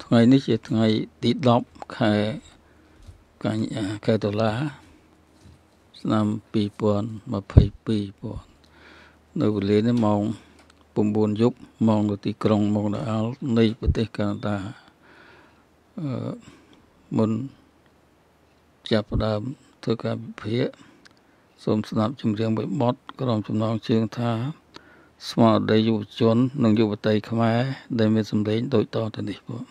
ថ្ងៃនេះជាថ្ងៃទី10ខែតុលាឆ្នាំ2022នៅវេលានេះម៉ោង9យប់ម៉ោងនៅទីក្រុងម៉ូណាអល់នៃប្រទេសកាណាដាមុនចាប់ផ្ដើមធ្វើការវិភាគសូមស្ដាប់ចម្រៀងមួយបទក្រុមចំណងជើងថាស្មារតីយុវជននិងយុវតីខ្មែរដែលមានសម្លេងដូចតទៅនេះបង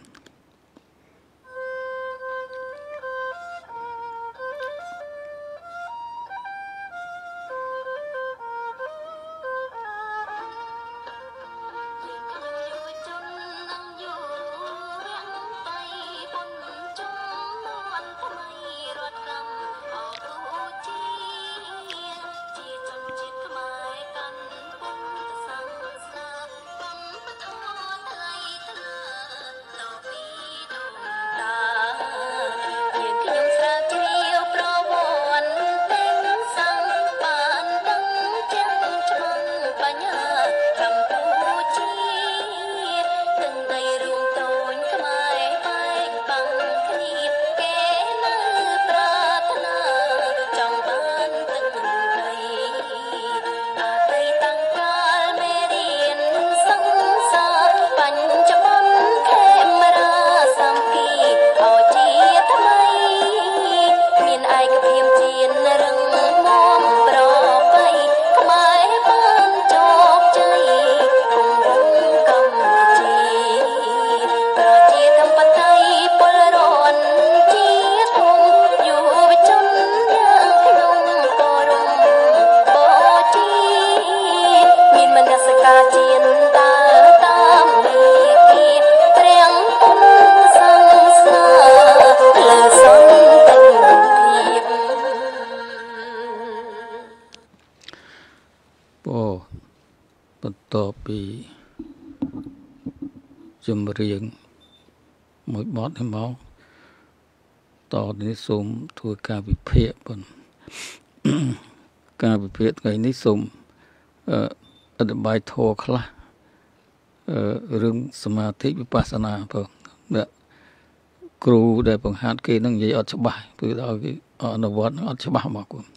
បន្ទាប់ពីចម្រៀងមួយបទនេះមកតនេះសូមធ្វើការវិភាគប៉ុនការវិភាគថ្ងៃនេះសូមអธิบายធម៌ខ្លះរឿងសមាធិវិបស្សនាបងគ្រូដែលបង្ហាត់គេនឹងនិយាយអត់ច្បាស់ព្រោះដល់គេអនុវត្តអត់ច្បាស់មកគុំ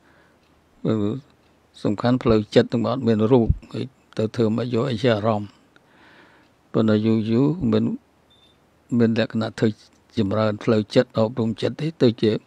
សំខាន់ផ្លូវចិត្តទាំងអត់មានរូបហើយទៅធ្វើមកយកអីជាអារម្មណ៍ប៉ុន្តែយូរមានលក្ខណៈធ្វើចម្រើនផ្លូវចិត្តអប់រំចិត្តទេទៅជា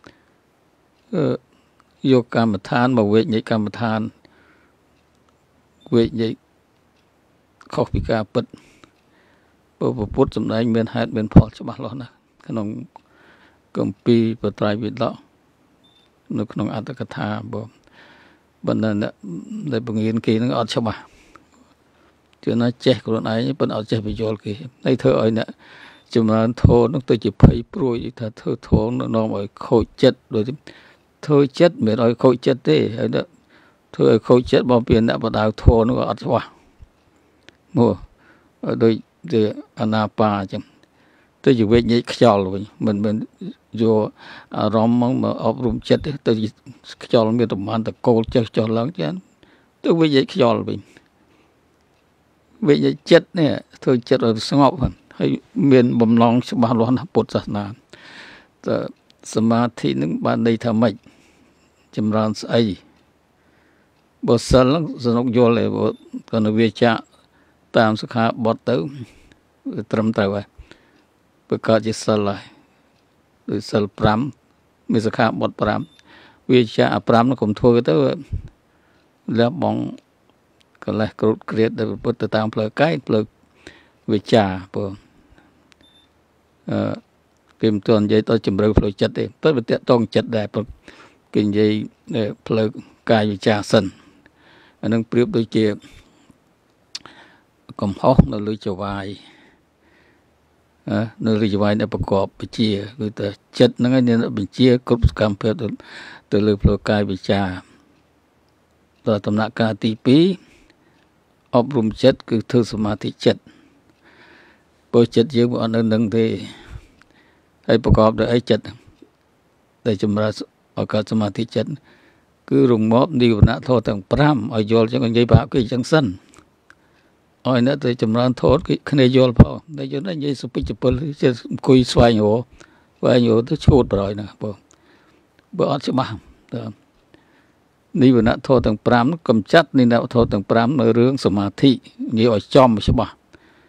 យកកម្មដ្ឋានមកវេញនៃកម្មដ្ឋានវេញនៃខុសពីការពិតពុទ្ធសម្ដែងមានហេតុមានផលច្បាស់លាស់ណាស់ក្នុងគម្ពីរបត្រៃវិដកនៅក្នុងអត្ថកថាបងបណ្ដាដែលបង្រៀនគេនឹងអត់ច្បាស់ជឿណាចេះខ្លួនឯងប៉ុន្តែអត់ចេះបញ្យល់គេហើយធ្វើឲ្យអ្នកចម្រើនធម៌នឹងទៅជាភ័យព្រួយថាធ្វើធម៌នាំឲ្យខូចចិត្តដូចធ្វើចិត្តមិនឲ្យខូចចិត្តទេហើយធ្វើឲ្យខូចចិត្តមកពីអ្នកបដៅធម៌នឹងអត់ច្បាស់មកដូចជាអនាបាអញ្ចឹងទៅជាវិញ្ញាណខ្យល់វិញមិនយកអារម្មណ៍មកអប់រំចិត្តទេទៅខ្យល់មានប្រមាណតកូលចេះចុះឡើងចឹងទៅវិញ្ញាណខ្យល់វិញវិញ្ញាណចិត្តនេះធ្វើចិត្តឲ្យស្ងប់ហើយមានបំណងច្បាស់លាស់ណាស់ពុទ្ធសាសនាតើសមាធិនឹងបានន័យថាម៉េចចម្រើនស្អីបើសិលសនុកយល់ឯកណវិជ្ជាតាមសិក្ខាបទទៅត្រឹមត្រូវហើយប្រកាសជាសិលហើយដូចសិល5មានសិក្ខាបទ5វិជ្ជា5នោះកុំធ្វើទៅលះបង់កលេសគ្រុតគ្រៀតដែលពុទ្ធទៅតាមផ្លូវកាយផ្លូវវិជ្ជាព្រោះគេមិនទាន់និយាយទៅជំរឿផ្លូវចិត្តទេប៉ុន្តែវាតកតងចិត្តដែរគេនិយាយផ្លូវកាយវិជ្ជាសិនអានឹងប្រៀបដូចជាកំហុសនៅលើចវាយនៅលើចវាយដែលប្រកបវិជ្ជាគឺតែចិត្តហ្នឹងឯងបញ្ជាគ្រប់សកម្មភាពទៅលើផ្លូវកាយវិជ្ជាដល់ដំណាក់កាលទី2អប់រំចិត្តគឺធ្វើសមាធិចិត្តព្រោះចិត្តយើងមិនអត់នៅនឹងទេហើយប្រកបដោយអីចិត្តដែលចម្រើនឱកាសសមាធិចិត្តគឺរងាប់និវរណៈធម៌ទាំង5ឲ្យយល់ចឹងនិយាយប្រាប់គេចឹងសិន ôi nữa tôi chấm ran thốt cái này vô phao đây cho nó như sụp chụp chứ cùi xoay nhổ và nhổ tới chốt rồi nè bữa chứ màนี่วันนั้นโทษต่างปรามกำจัดนี่นะโทษต่างปรามในเรื่องสมาธินี่อ่อยจอมใช่ปะ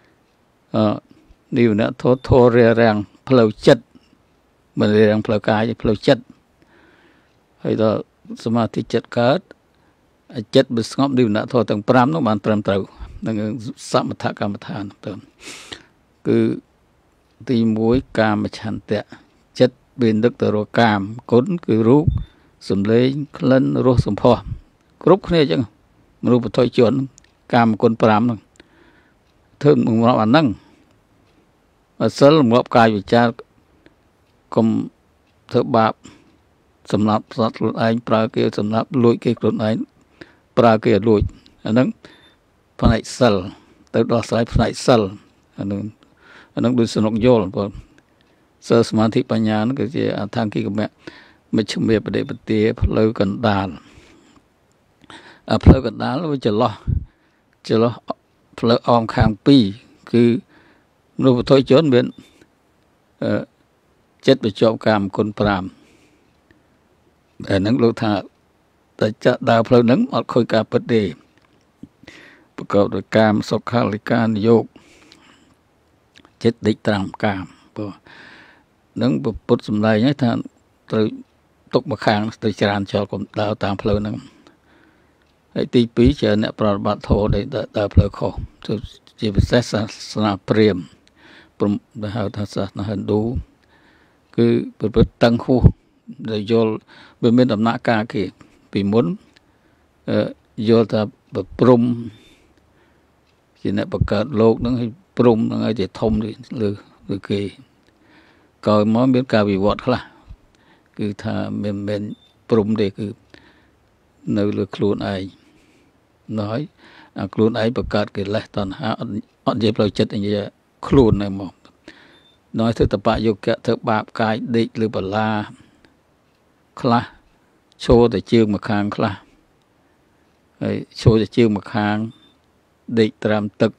นี่วันนั้นโทษเรียแรงเพลาจัดมันเรียแรงเพลากายเพลาจัดให้ต่อสมาธิจัดเกิดจัดบุษงบนี่วันนั้นโทษต่างปรามต้องมันเติมเติมนั่นคือสมถกรรมฐานเติมคือตีมวยกามฉันเตะจัดเป็นดึกตระกามก้นคือรู้สมเลยคลันรู้สมพอกรุ๊ปเนี่ยจังรู้ปฐอยจวนกามคนปรามนั่งเทิงมึงรับอันนั่งมาเสริมรับกายวิจารกรมเถบาปสำหรับสัตว์หลุดไอ้ปลาเกลือสำหรับลุยเกลือหลุดไอ้ปลาเกลือลุยอันนั้นพนัยเซลแต่ดอกสายพนัยเซลอันนั้นดูสนุกโยนพอเสริมสมาธิปัญญานั่นก็จะทางที่กับแม่ไม่ชุ่มเบียประเดี๋ยวประเดี๋ยวเพลอกันดาลเพลอกันดาลแล้วจะล้อเพลอออมข้างปีคือรูปถอยจนเป็นเจ็ดไปจอบกามคนปรามแต่นังลูกท่าแต่จะดาวเพลอนังอดคอยกาประเดี๋ยวประกอบด้วยกามสกขาลิการโยกเจ็ดดิตรามกามพอนังปุตสมัยนี้ท่านตกมาข้างตัวจานจอกับดาวตามเพลินนั่งไอ้ตีปีเจอเนี่ยปราบโทได้ดาวเพลินคอตัวจีบเซสสนาเปรียมปรุงดาวทัศน์หันดูคือเป็นตั้งคู่โดยโยลเป็นดำนักกาเกปีมุนโยลจะแบบปรุงจีเนี่ยประกาศโลกนั่งให้ปรุงนั่งให้จะทมหรือเกยก่อนมันเป็นการวิวัฒน์ละคือถ้าเป็นปรุงเด็กคือในเรื่องครูนไอน้อยครูนไอประกาศเกิดแล้วตอนหาอันเจ็บเราจัดอย่างเงี้ยครูนในหมอกน้อยเธอตะปะโยกะเธอบาปกายเด็กหรือปลาคลาโชว์แต่เชือกมาค้างคลาโชว์แต่เชือกมาค้างเด็กตามตึก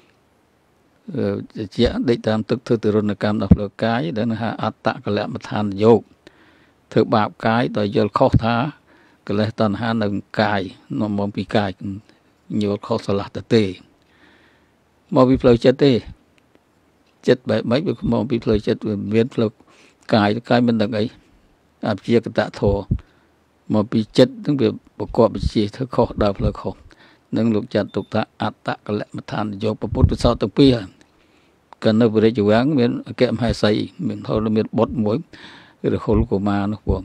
เจ้าเด็กตามตึกเธอตื่นในการดับเลือกายเดินหาอัตตะกะและมาทานโยกเธอบาปกายต่อยโยนข้อท้าก็เลยตอนหาหนึ่งกายนมมองปีกายโยนข้อสลัดเตะมองปีเพลย์เตะเจ็ดแบบไม่เป็นมองปีเพลย์เจ็ดเวียนเพลย์กายมันดังไงอาเจียกตะโทมองปีเจ็ดทั้งแบบประกอบไปจีเธอข้อดาวเพลย์ข้อนั่งลูกจัดตุกตะอัตตะกะและมาทานโยกประพุทธเจ้าตะปีกันในบริจาคเหมือนแก้มให้ใส่เหมือนเขาเหมือนบดมวยหรือคนกูมานะพวก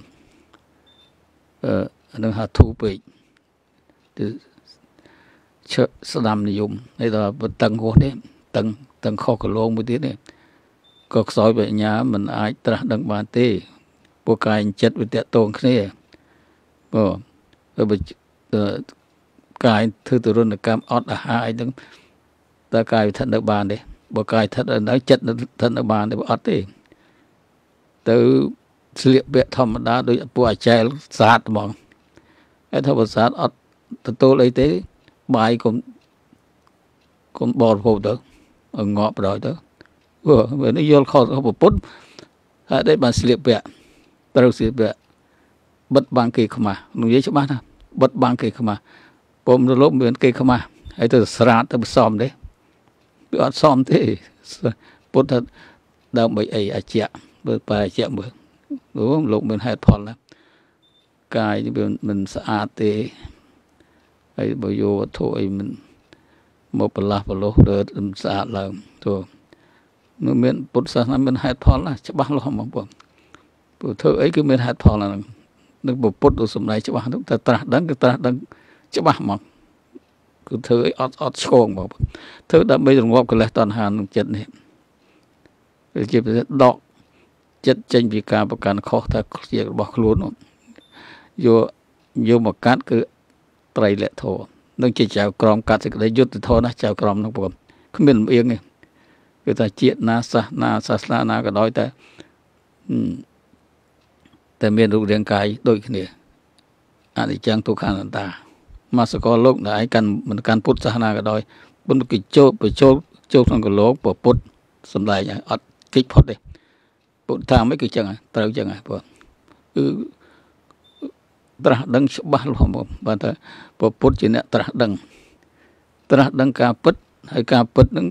นั่งหาทูไปเชื่อสนามนิยมในตอนเป็นตังหัวเนี่ยตังข้อกระโลงไปทีเนี่ยก็ซอยไปหยามันอายตระดังบานเต้พวกกายจัดไปเตะตรงนี้ก็ไปกายถือตัวรุ่นกรรมอดอาหารดังตากายทันดับบานเด้พวกกายทันดังจัดทันดับบานเด้ออดเต้từ liệu biệt thầm đã đối với trẻ sát mong cái thằng sát ở tôi lấy thế bài cũng bỏ hồ đó ở ngọt rồi đó vừa nó vô khó không một phút đấy bạn liệu biệt từ liệu biệt bất bằng kỳ không mà nó dễ cho bạn ha bất bằng kỳ không mà bom nó lốp miếng kỳ không mà hay từ sát từ xóm đấy bị ở xóm thế phút thật đâu bị ấy chẹtเบิกไปเจ็บเบิกหรือลงเป็นเหตุผลแล้วกายมันสะอาดเตะไอ้บโยโถไอ้มันโมปลาปโลเดินสะอาดแล้วตัวเมื่อเป็นปุถุชนนั้นเป็นเหตุผลแล้วจะบ้าหรอมั้งผมปุถุไอ้คือเป็นเหตุผลแล้วนึกบุปุถุสมัยจะบ้าทุกแต่ตราดังจะบ้ามั้งคือเธอไอ้อดโชงบอกเธอได้ไม่ถึงว่ากันเลยตอนหาหนึ่งเจ็ดนี่จะเป็นดอกจัดเจนวิการประกันข้อถ้าเสียบอกครูนโยมกัดคือไตรเลโทนั่งเจ้ากรอมกัดสิได้ยุติโทนะเจ้ากรอมทั้งปวงขึ้นเป็นเองไงคือแต่เจียนาศาสนาก็ด้อยแต่เมียนรูปเรียงกายโดยเนี่ยอันนี้จังทุกขันตามาสกอโลกไหนกันเหมือนการพุทธศาสนาก็ด้อย bún cái châu thằng cái lỗ của bút sầm lại nhá ọt kích phật đi bút thang mấy cái chân à tao chân à bút tra đăng ba luôn một bạn ta bút chỉ nè tra đăng ca bút hay ca bút đăng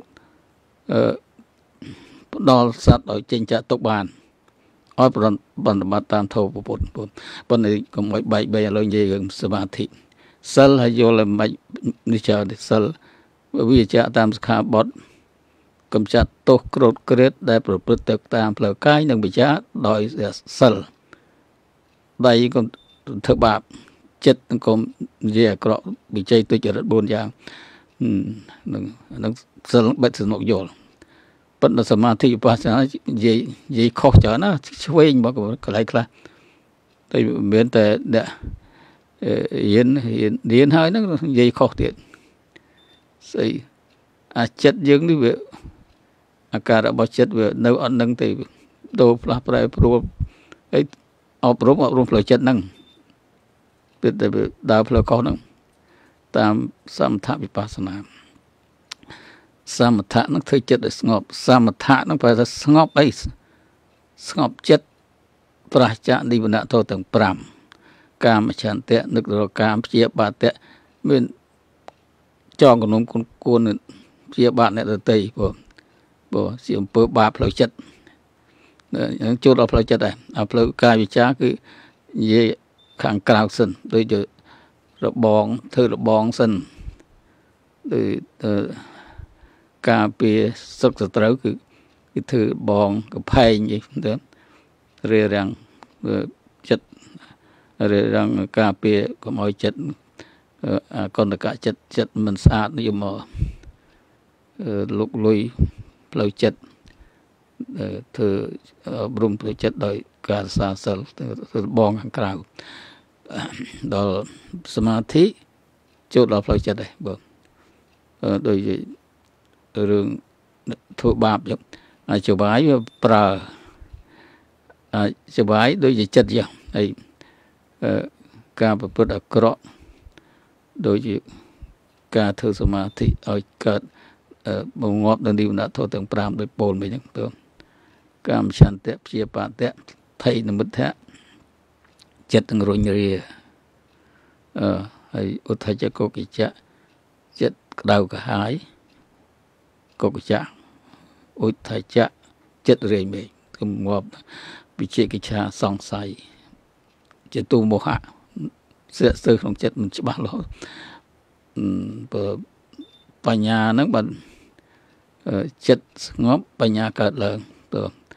đo sát ở trên chợ tộc bàn ở bên mặt tam thô bút bên này còn mấy bảy lời gì gần samadhi sal hay vô là mấy đi chờ để sal vì chợ tam kha bot cầm chặt tô cột kret đạiប្រព្រឹត្តទៅតាមផ្លូវកាយនិងវិជ្ជាដោយសិលដៃក៏ធ្វើបាបចិត្តនឹងក៏និយាយអាក្រក់វិជ័យទុច្ចរិត4យ៉ាងនឹងសិលបិទសំណុកយល់ប៉ុន្តែសមាធិវិបស្សនានិយាយខុសច្រើនណាឆ្វេងមកកន្លែងខ្លះតែមានតែអ្នករៀនហើយហ្នឹងនិយាយខុសទៀតស្អីអាចិត្តយើងនេះវាអាការរបស់ចិត្តវានៅអត់នឹងទេដូរផ្លាស់ប្រែប្រួលអីអប់រំផ្លូវចិត្តហ្នឹងទៅដើរផ្លូវខុសហ្នឹងតាមសមថវិបស្សនាសមថៈហ្នឹងធ្វើចិត្តឲ្យស្ងប់សមថៈហ្នឹងប្រែថាស្ងប់អីស្ងប់ចិត្តប្រះចាកនិវរណៈទោទាំង5កាមឆន្ទៈនឹករកកាមព្យាបាទៈមានចងគំនុំគួនព្យាបាទអ្នកដទៃព្រោះជាអំពើបាបផ្លូវចិត្តហ្នឹងចូលដល់ផ្លូវចិត្តដែរអាផ្លូវកាយវិចារគឺនិយាយខាងក្រៅសិនដូចជារបងធ្វើរបងសិនដូចការពារសុខសត្រូវគឺធ្វើបងកំផែងអីទៅរារាំងចិត្តរារាំងការពារកុំឲ្យចិត្តកណ្ដកៈចិត្តមិនស្អាតនេះមកលុកលុយផ្លូវចិត្តធ្វើរុំផ្លូវចិត្តដោយការសាសិលធ្វើបងខាងក្រៅដល់សមាធិចូលដល់ផ្លូវចិត្តដែរបងដោយរឿងធ្វើបាបចឹងអាចវាយវាប្រើអាចវាយដូចជាចិត្តចឹងហើយការប្រព្រឹត្តអាក្រក់ដូចជាការធ្វើសមាធិឲ្យកើតបង្ងាប់នៅនិវរណៈធម៌ទាំង5ដោយពោលមិញហ្នឹងទៅកាមឆន្ទៈព្យាបាទៈភ័យនិមិត្តៈចិត្តនឹងរុញរាហើយឧទ្ធច្ចកុកិច្ចៈចិត្តក្តៅក្រហាយកុកិច្ចៈឧទ្ធច្ចៈចិត្តរែងមេឃគឺងាប់វិជិកិច្ឆាសង្ស័យចេតុមោហៈស្ទើរក្នុងចិត្តមិនច្បាស់លាស់បញ្ញាហ្នឹងបើចិត្តស្ងប់បញ្ញាកើតឡើងទៅ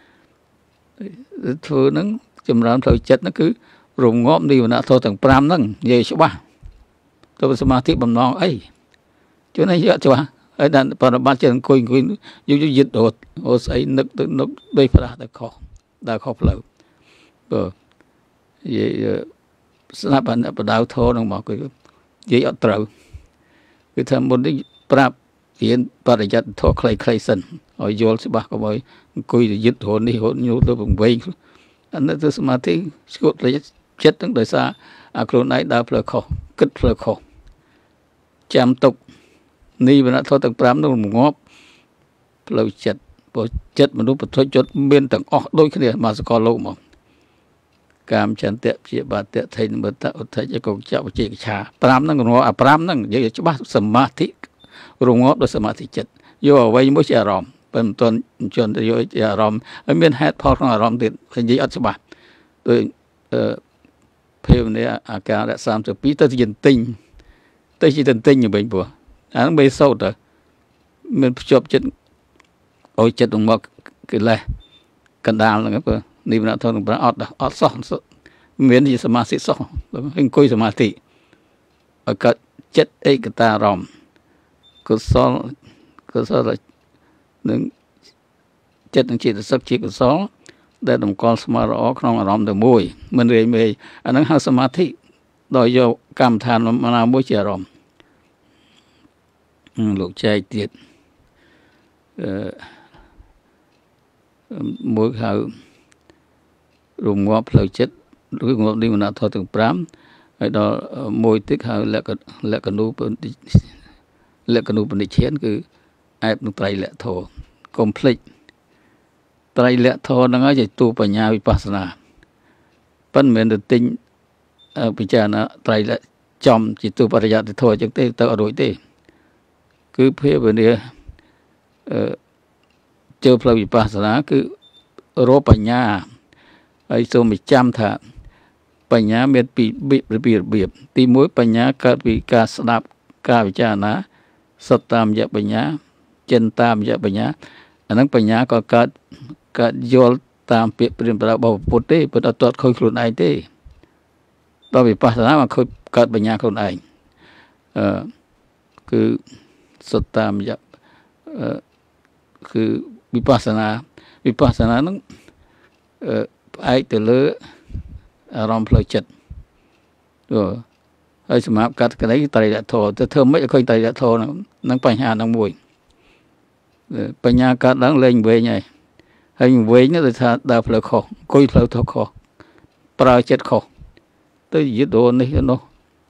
ធ្វើហ្នឹងចម្រើនផ្លូវចិត្តហ្នឹងគឺរងាប់និវរណៈធម៌ទាំង5ហ្នឹងនិយាយច្បាស់ទៅសមាធិបំណងអីជួនឯងយកច្បាស់ហើយដល់បរិបត្តិចិត្តអង្គុយយឹតអូស្អីនឹកទៅនឹកដូចផ្លាស់ទៅខុសដើរខុសផ្លូវបើនិយាយស្ដាប់បដៅធរហ្នឹងមកគឺនិយាយអត់ត្រូវគឺថាមុននេះប្រាប់រៀនបរិយ័តធរខ្លីៗសិនឲ្យយល់ច្បាស់កុំឲ្យអង្គុយយឹតរហូតនេះរហូតញូទៅបង្វែងអានេះទៅសមាធិស្គត់ផ្លូវចិត្តហ្នឹងដោយសារអាខ្លួនឯងដើរផ្លូវខុសគិតផ្លូវខុសចាំទុកនិវរណៈធម៌ទាំង5នោះងប់ផ្លូវចិត្តព្រោះចិត្តមនុស្សពុទ្ធជនមានទាំងអស់ដូចគ្នាមកសកលលោកមកកាមចន្ទៈព្យាបាទៈថេនមតៈឧទ្ធច្ចកុចៈវិជិកិច្ឆា5ហ្នឹងរងអា5ហ្នឹងនិយាយច្បាស់សមាធិរងាប់ដោយសមាធិចិត្តយកអ្វីមួយជាអារម្មណ៍ប៉ុន្តែជន់ទៅយកជាអារម្មណ៍ហើយមានហេតុផលក្នុងអារម្មណ៍ទៀតនិយាយអត់ច្បាស់ដូចភេវនាអាការៈ32ទៅជាទិញទៅជាទិញវិញព្រោះអាហ្នឹងបីសោតទៅមានភ្ជាប់ចិត្តឲ្យចិត្តមកកិលេសកណ្ដាលហ្នឹងព្រោះនិវរណៈធម៌ទាំង5អត់សោះមានជាសមាធិសោះអង្គុយសមាធិឲ្យកើតចិត្តឯកតាអារម្មណ៍កុសលនឹងចិត្តនឹងចេតសិកជាកុសលដែលតម្កល់ស្មារតីក្នុងអារម្មណ៍តែមួយមិនរែងមេអាហ្នឹងហៅសមាធិដោយយកកម្មដ្ឋានណាមួយជាអារម្មណ៍លោកចែកទៀតមួយហៅរងាប់ផ្លូវចិត្តឬងាប់និវរណៈធម៌ទាំង5ហើយដល់មួយទៀតហៅលក្ខណូ lệ canu bần địch chiến cứ ép nó trai lệ thô complete trai lệ thô nó ngay tu bà nhà vipassana vẫn mình được tính bây giờ nó trai lệ chom chỉ tu bà nhà thì thôi chẳng thế tao đổi thế cứ phía bên đây chơi phơi vipassana cứ rô bà nhà ấy số mình chăm thà bà nhà miệt bị tí mũi bà nhà cả vì cả sạp cả vì cha ná sát tam dạ bà nhà chân tam dạ bà nhà anh ấy bà nhà có cả vô tam bị bệnh bà bảo bột đấy bột ở tuột khơi khuôn ai thế bao vì bà mà khơi cả bà nhà khuôn ai cứ sát tam dạ cứ vipassana nó ai từ lứa rom phơi chật rồi ai xem áp cắt cái đấy tay đã thò thơm mấy coi tay đã thò nó bành hà nó mùi bành hà cắt đáng lên về nhảy hay về nó là đào phơi khô coi phơi thò khô pra chết khô tới giết đồ này nó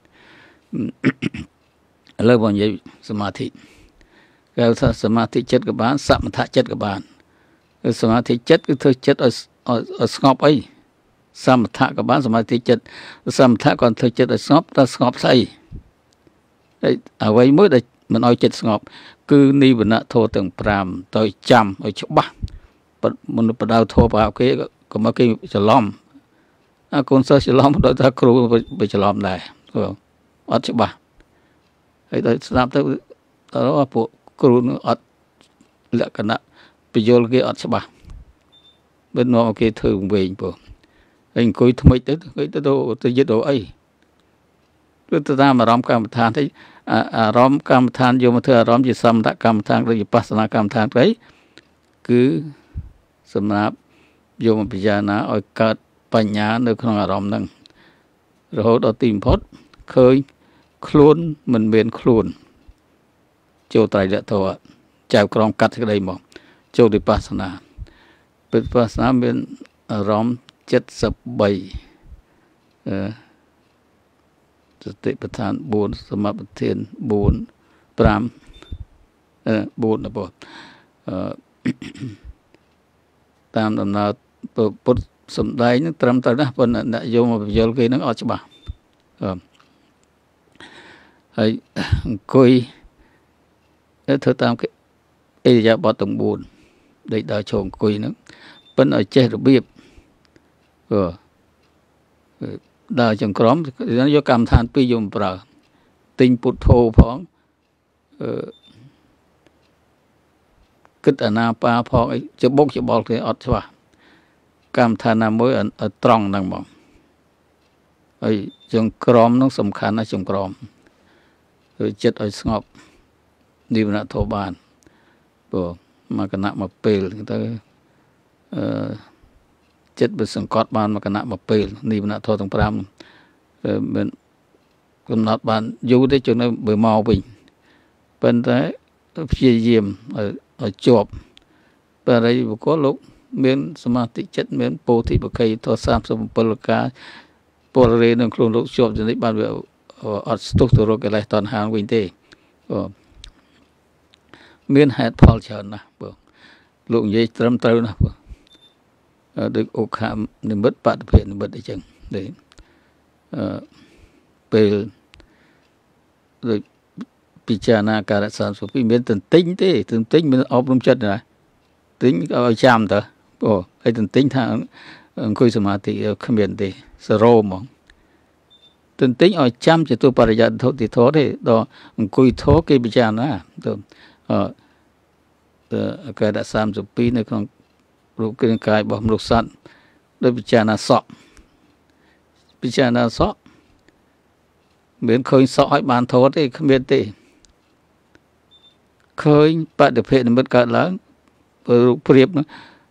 lời bọn vậy samadhi cái samadhi chết các bạn samatha chết các bạn samadhi chết cái thứ chết ở ngọc ấy samatha các bạn samadhi chết samatha còn thứ chết ở ngọc say đấy ở vậy mới đây mình nói chết ngọc cứ ni bữa nọ thô từng pram tôi chăm ở chỗ bắc mình bắt đầu thô vào cái có một cái chả lom con sơ chả lom đôi ta kêu bị chả lom này rồi ở chỗ bắc ấy tôi làm tới đó bộ kêu nó ở lệ cái nọ bây giờ cái ở chỗ bắc bên nó cái thường về bộ anh coi thay mấy tới đâu tới giết đồ ấy tôi ta mà rom cam than thấy rom cam than vô mà thưa rom chỉ xăm đã cam than rồi vipassana cam than đấy cứ xâm nạp vô mà bây giờ nó ở cát bành nhá nơi không rom nâng rồi đó tìm phốt khơi khuôn mình miền khuôn châu tài lệ thọ chào con cắt cái đây mà châu vipassana miền rom chất sập bầyติประธานบุญสมาบัติเทียนบุญปรามบุญนะบ่ตามดำเนินพุทธสมได้นึกตรำตระนะเพิ่นน่ะโยมโยลกีนึกออกฉบับให้คุยแล้วเธอตามเอริยาบทตรงบุญได้ดาวชงคุยนึกเพิ่นเอาเจระเบียบđời chẳng cóm nó do cảm than pi dùng bờ tinh bút thô phóng kích ở na pa phóng ấy cho bốc cho bọc thì ọt cho cảm than là mới ở trong năng mỏng ấy chẳng cóm nó sầm khăn là chẳng cóm rồi chết ở ngọc đi vào thổ bàn bộ mà cái nặng mà pê người ta chết bị sừng cọt bàn mà cái nặng mà pê đi vào thổ tông pram bên cầm nát bàn du đấy cho nó bị màu bình bên đấy phía diêm ở chộp bên đấy có lúc miền samadhi chết miền bồ thị bậc cây thọ sam sum palaka polare nó kêu lúc chộp cho đấy ban biểu ở structure cái này toàn hàng bình tề miền hạt phal chởn nè lúc vậy trầm trâu nè được ốc hàm nên mất bát phiền mất đấy chừng đấy về rồi pichana cả sản xuất phim miền tận tính thế tận tính mình ốp lông chất này tính ở chạm đó hay tận tính thằng khơi samadhi không miền thế sro mà tận tính ở chạm chỉ tôi paraya thốt thì thốt đấy đó khơi thốt cái pichana đó cái đã sản xuất phim này còn lúc cái bảo lúc sẵn đó pichana sọ miền khơi sọ hay bàn thốt thì không biết gì khơi bạn được phê mất cả lớn rồi phép nó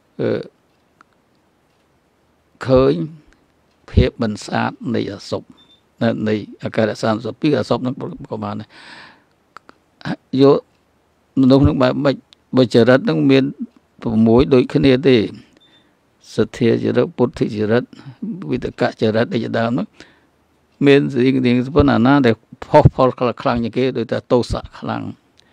khơi phép bần sát này ở sụp này ở cái đại sản sụp biết ở sụp nó có mà này vô nó không phải bây giờ rất nó miền muối đôi khi này thì sự thiệt chỉ rất bút thị chỉ rất vì tất cả chỉ rất để cho đào nó miền gì cái vấn đề na để phô khlang như cái đôi ta tô sạ khlang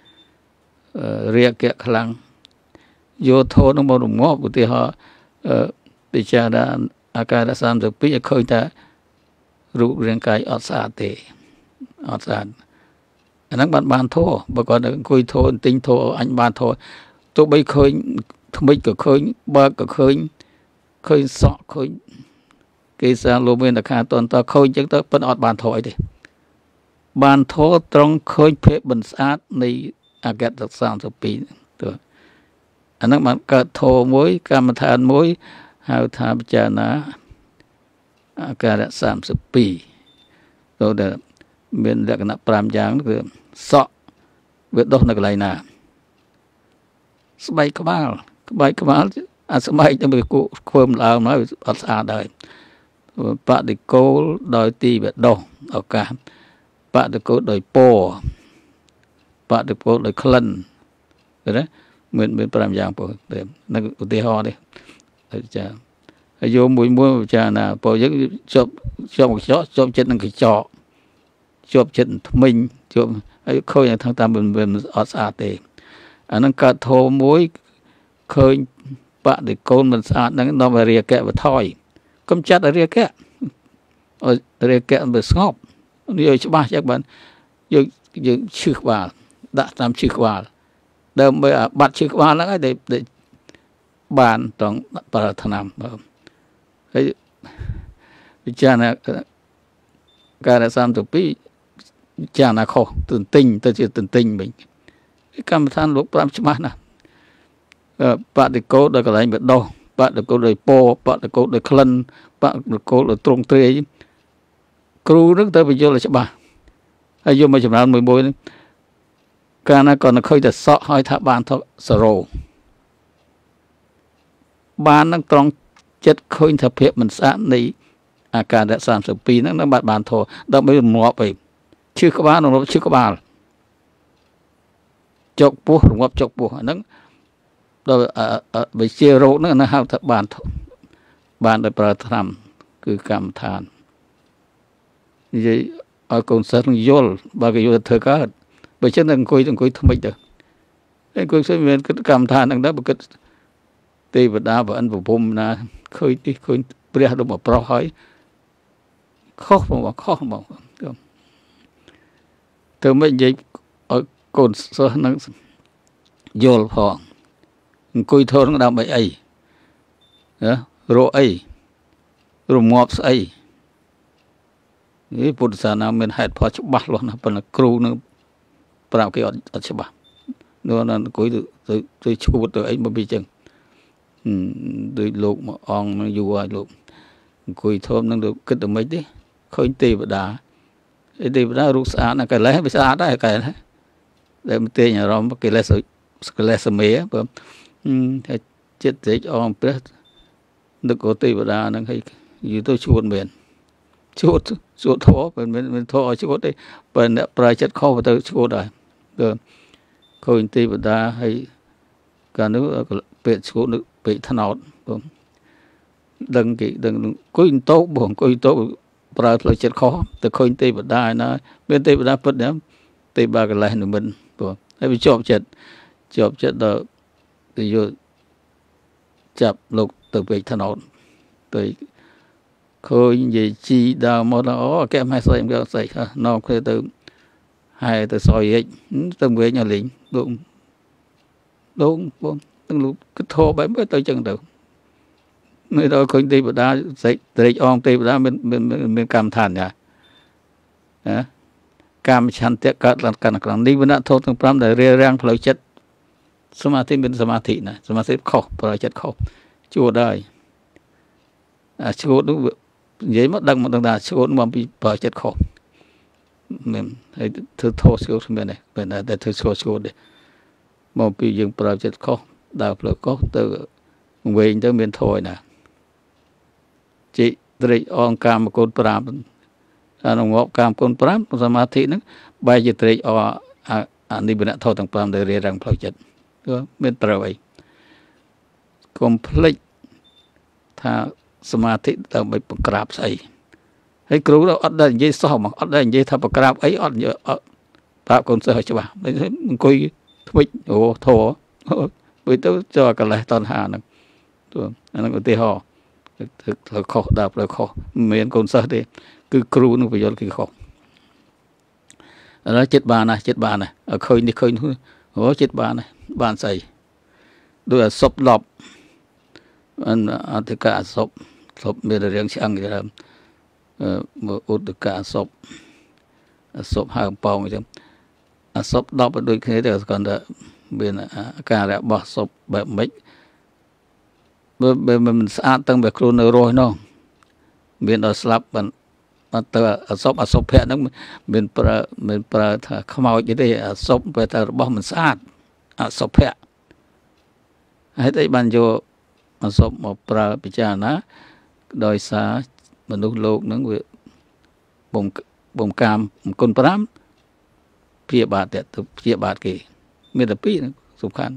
ria kẹt khlang vô thô nó bao đồng ngóp của thì họ bị cha đã akai đã sam được biết khơi ta rủ riêng cái ở xa tệ ở xa anh bạn bàn thô bà còn khơi thô tinh thô anh bàn thô tôi bây khơi không biết cái khơi ba cái khơi sọ khơi cái sao luôn bên là khá toàn ta khơi chắc ta vẫn ở bàn thô đi bàn thô trong khơi phê bình sát này akai đã sam được biết rồi anh bạn cả thô muối cam than muối hao tham cha ná akai đã sam được biết rồi để mình đã cái pram giang được sọ việc đó là cái này nè bay các bạn bay cho mình cụ phơm lao nói ở xa đời bạn đi cố đòi ti về đâu ở cả bạn được cố đòi po bạn được cố đòi khăn rồi đấy mình pram giang po để nó tê ho đi cha vô mũi cha là po giấc cho một chó chết năng cái chó chụp chân mình chụp khơi nhà thằng ta mình ở xa tề anh cả thô muối khơi bạn để con mình xa nó về ria kẹ và thoi cầm chặt ở ria kẹ mình ngọc nhiều chứ ba chắc bạn dựng chữ vào đã làm chữ vào đâm bây giờ bắt chữ vào nó để bàn trong para thằng ấy cha này cái là sam tụi pi cha là khóตื่นtinh tôi chỉตื่นtinh mình cái cam than lúc làm chma nè bạn được cố được cái này biết đâu bạn được cố được po bạn được cố được khăn bạn được cố được trung tê kêu rất tới bây giờ là chma ai vô mà chma làm 11cái này còn là khơi được sọ hai tháp bàn thôi sờ bàn nó trong chất khơi tháp hiệp mình sáng này akai đã 30 ปีហ្នឹងបានធោដល់មិនងាប់អីឈឺក្បាលរងាប់ឈឺក្បាលចុកពោះរងាប់ចុកពោះហ្នឹងដល់វិជារោគហ្នឹងហៅថាបានដោយប្រើថ្នាំគឺកម្មដ្ឋាននិយាយឲ្យកូនសិស្សយល់បើគេយល់ធ្វើកើតបើចឹងអង្គុយថ្មិចទៅអង្គុយស្មានគិតកម្មដ្ឋានហ្នឹងដែរបើគិតទេវតាប្រអិនប្រភពណាឃើញទីឃើញព្រះដូចមកប្រោះហើយខុសមកទៅមិននិយាយឲ្យកូនសិស្សនឹងយល់ផងអង្គុយធន់ដើម្បីអីរកអីរងាប់ស្អីនេះពុទ្ធសាសនាមានហេតុផលច្បាស់លាស់ណាស់ប៉ុន្តែគ្រូនឹងប្រាប់គេអត់ច្បាស់នោះអង្គុយទៅឈួតទៅអីមកពីចឹងដោយលោកមកអង្គនឹងយូរហើយលោកអង្គុយធំនឹងគិតតែមិនទេឃើញទេវតារូបស្អាតណាស់កលេសវាស្អាតដែរកែដែលមិនទេអារម្មណ៍កលេសមេបើតែចិត្តត្រេកអរព្រះនឹកអូទេវតានឹងឲ្យយូរទៅឈួតមែនឈួតធေါ်មិនធေါ်ឲ្យឈួតទេបើអ្នកប្រាជ្ញចិត្តខុសទៅឈួតដែរគឺឃើញទេវតាហើយកាលនោះពេលឈួតពេលថ្នោតដឹងគេដឹងអង្គុយតោបងអង្គុយតោប្រើផ្លូវចិត្តខុសទៅឃើញទេវតាណាមានទេវតាពិតណាទេវតាកលេសនឹងមិនបងហើយវាជាប់ចិត្តដល់ទៅយកចាប់លោកទៅពេកថ្នោតទៅឃើញនិយាយជីដើមមកអូកែមឲ្យស្អីមកស្អីណោគេទៅហើយទៅសយទៅវិញឲ្យលេងបងទាំងលោកគិតធោបែបទៅចឹងទៅនៅដល់ឃើញទេវតាសេចត្រេកអងទេវតាមានកម្មដ្ឋានណាកម្មឆន្ទៈកើតឡើងកាន់ក្នុងនេះវណ្ណៈធោទាំង5ដែលរារាំងផ្លូវចិត្តសមាធិមានសមាធិណាសមាធិខុសផ្លូវចិត្តខុសជួដែរឈួតនោះនិយាយមកដឹងថាឈួតមកពីផ្លូវចិត្តខុសមានហើយធ្វើធោឈួតមែនទេមែនតែធ្វើឈួតទេមកពីយើងផ្លូវចិត្តខុសដើរផ្លូវខុសទៅវិញទៅមានធោឯណាจิตត្រេកអងកាមកូន5អានងប់កាមកូន5សមាធិហ្នឹងបែរជាត្រេកអអានិវរណៈធោទាំង5ដែលរារាំងផ្លូវចិត្តគឺមានត្រូវអីកុំភ្លេចថាសមាធិដើម្បីបង្ក្រាបស្អីហើយគ្រូអត់ដែលនិយាយសោះមកអត់ដែលនិយាយថាបង្ក្រាបអីអត់ប្រាប់កូនសិស្សឲ្យច្បាស់អង្គុយ quýt ồ thô bởi tôi cho cái này toàn hà nó có thể họ thực khó đạp là khó miền con sao thế cứ kêu nó bây giờ cái khó nó chết bà này ở khơi đi khơi nó chết bà này bàn xây đôi là sập lọp anh thì cả sập bây giờ riêng sang cái một út cả sập hàng pong chứ sập lọp đôi khi thì còn là bên cả là bỏ sậpแบบmấy mình sát tăng về khuôn rồi nó bên đó slap mình tờ sop hẹn nó mình không ao cái đấy sop về tờ bỏ mình sát sop hẹn hay thấy ban vô sop một pra pichana đôi xa mình lúc lục nó người bồng cam con pram phía bát đấy phía bát kì miền Tây pi nó sụp khăn